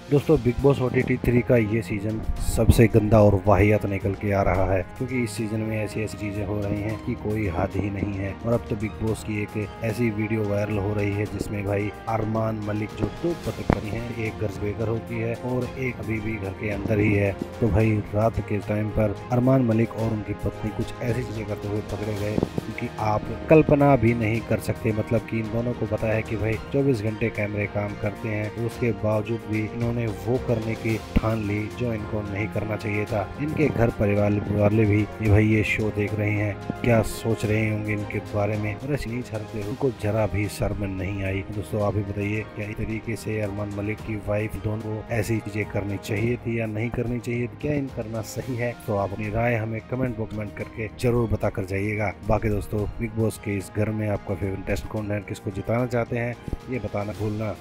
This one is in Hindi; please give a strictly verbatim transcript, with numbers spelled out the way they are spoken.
दोस्तों Bigg Boss O T T three का ये सीजन सबसे गंदा और वाहियात निकल के आ रहा है, क्योंकि इस सीजन में ऐसी ऐसी चीजें हो रही हैं कि कोई हद ही नहीं है। और अब तो बिग बॉस की एक ऐसी वीडियो वायरल हो रही है जिसमें भाई अरमान मलिक जो दो पति हैं, एक घर से बेघर होती है और एक अभी भी घर के अंदर ही है। तो भाई रात के टाइम पर अरमान मलिक और उनकी पत्नी कुछ ऐसी चीजें करते हुए पकड़े गए कि आप कल्पना भी नहीं कर सकते। मतलब कि इन दोनों को पता है कि भाई चौबीस घंटे कैमरे काम करते हैं, तो उसके बावजूद भी इन्होंने वो करने की ठान ली जो इनको नहीं करना चाहिए था। इनके घर परिवार वाले भी ये भाई ये शो देख रहे हैं, क्या सोच रहे होंगे इनके बारे में। और ऐसी नीच हरकतें उनको जरा भी शर्म नहीं आई। दोस्तों आप ही बताइए, क्या इस तरीके से अरमान मलिक की वाइफ दोनों को ऐसी चीजें करनी चाहिए थी या नहीं करनी चाहिए थी? क्या इन करना सही है? तो आप अपनी राय हमें कमेंट बॉक्स में करके जरूर बता कर जाइएगा। बाकी दोस्तों बिग बॉस के इस घर में आपका फेवरेट टेस्ट कौन है, किसको जिताना चाहते हैं, ये बताना भूलना